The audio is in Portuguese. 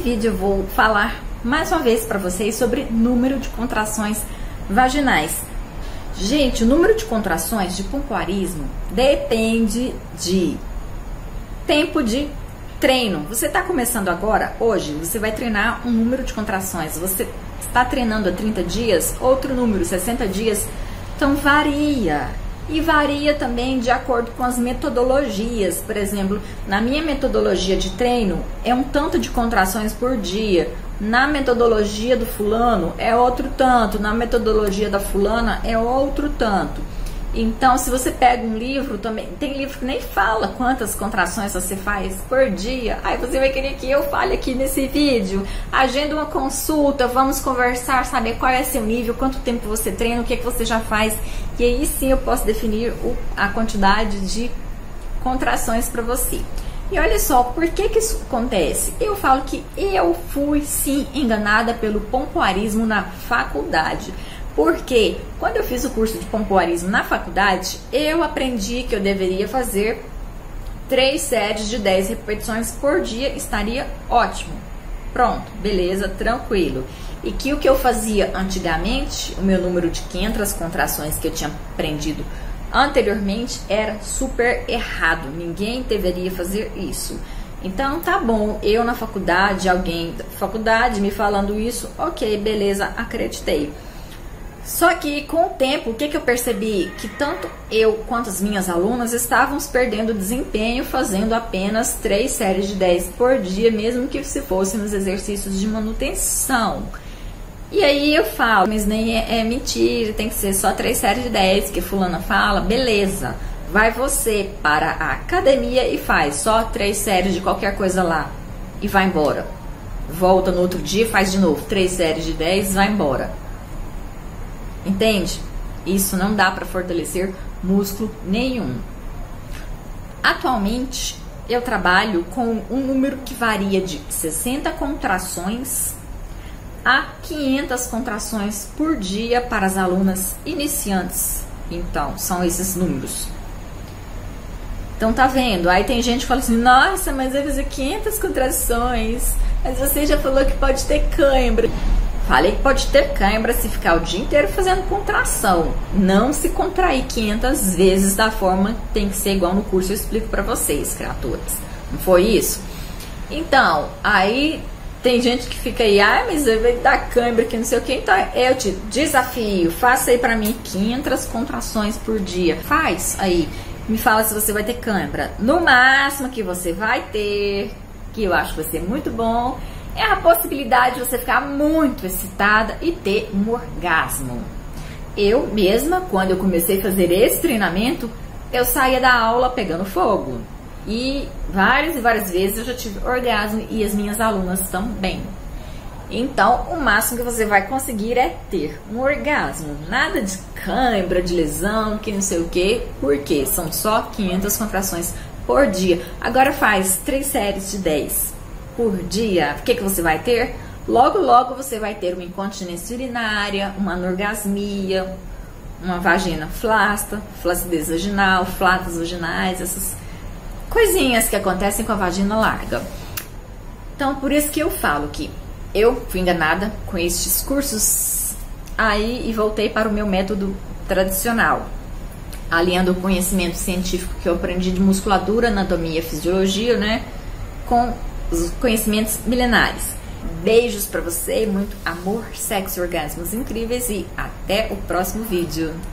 vídeo eu vou falar mais uma vez para vocês sobre número de contrações vaginais. Gente, o número de contrações de pompoarismo depende de tempo de treino. Você está começando agora, hoje, você vai treinar um número de contrações. Você está treinando há 30 dias, outro número, 60 dias. Então varia. E varia também de acordo com as metodologias. Por exemplo, na minha metodologia de treino é um tanto de contrações por dia. Na metodologia do fulano é outro tanto. Na metodologia da fulana é outro tanto. Então, se você pega um livro, também tem livro que nem fala quantas contrações você faz por dia. Aí você vai querer que eu fale aqui nesse vídeo. Agenda uma consulta, vamos conversar, saber qual é seu nível, quanto tempo você treina, o que é que você já faz. E aí sim eu posso definir a quantidade de contrações para você. E olha só, por que que isso acontece? Eu falo que eu fui sim enganada pelo pompoarismo na faculdade. Porque quando eu fiz o curso de pompoarismo na faculdade, eu aprendi que eu deveria fazer 3 séries de 10 repetições por dia, estaria ótimo. Pronto, beleza, tranquilo. E que o que eu fazia antigamente, o meu número de 500 contrações que eu tinha aprendido anteriormente era super errado. Ninguém deveria fazer isso. Então tá bom, eu na faculdade, alguém da faculdade me falando isso, ok, beleza, acreditei. Só que com o tempo, o que eu percebi? Que tanto eu quanto as minhas alunas estávamos perdendo desempenho fazendo apenas 3 séries de 10 por dia, mesmo que se fossem nos exercícios de manutenção. E aí eu falo, mas nem é mentira, tem que ser só 3 séries de 10, que fulana fala, beleza. Vai você para a academia e faz só 3 séries de qualquer coisa lá e vai embora. Volta no outro dia, faz de novo 3 séries de 10 e vai embora. Entende? Isso não dá para fortalecer músculo nenhum. Atualmente, eu trabalho com um número que varia de 60 contrações a 500 contrações por dia para as alunas iniciantes. Então, são esses números. Então, tá vendo? Aí tem gente que fala assim, nossa, mas eu fiz 500 contrações, mas você já falou que pode ter cãibra. Falei que pode ter cãibra se ficar o dia inteiro fazendo contração. Não se contrair 500 vezes da forma que tem que ser igual no curso eu explico pra vocês, criaturas. Não foi isso? Então, aí tem gente que fica aí, ah, mas vai dar cãibra que não sei o que. Então, eu te desafio, faça aí pra mim 500 contrações por dia. Faz aí, me fala se você vai ter cãibra. No máximo que você vai ter, que eu acho que vai ser muito bom, é a possibilidade de você ficar muito excitada e ter um orgasmo. Eu mesma, quando eu comecei a fazer esse treinamento, eu saía da aula pegando fogo. E várias vezes eu já tive orgasmo e as minhas alunas também. Então, o máximo que você vai conseguir é ter um orgasmo. Nada de cãibra, de lesão, que não sei o que. Porque são só 500 contrações por dia. Agora faz 3 séries de 10 por dia, o que você vai ter? Logo, logo você vai ter uma incontinência urinária, uma anorgasmia, uma vagina flácida, flacidez vaginal, flatas vaginais, essas coisinhas que acontecem com a vagina larga. Então, por isso que eu falo que eu fui enganada com estes cursos aí e voltei para o meu método tradicional, aliando o conhecimento científico que eu aprendi de musculatura, anatomia, fisiologia, né, com os conhecimentos milenares. Beijos pra você, muito amor, sexo e orgasmos incríveis e até o próximo vídeo.